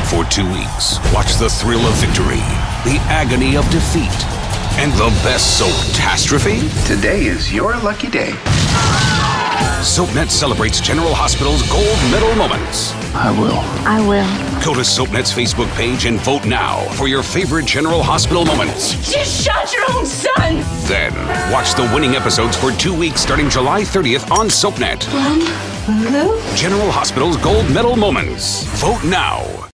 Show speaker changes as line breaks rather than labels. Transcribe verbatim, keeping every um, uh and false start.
For two weeks, watch the thrill of victory, the agony of defeat, and the best soap-tastrophe.
Today is your lucky day.
SoapNet celebrates General Hospital's gold medal moments.
I will.
I will.
Go to SoapNet's Facebook page and vote now for your favorite General Hospital moments.
You shot your own son!
Then, watch the winning episodes for two weeks starting July thirtieth on SoapNet.
Mom? Lulu?
General Hospital's gold medal moments. Vote now.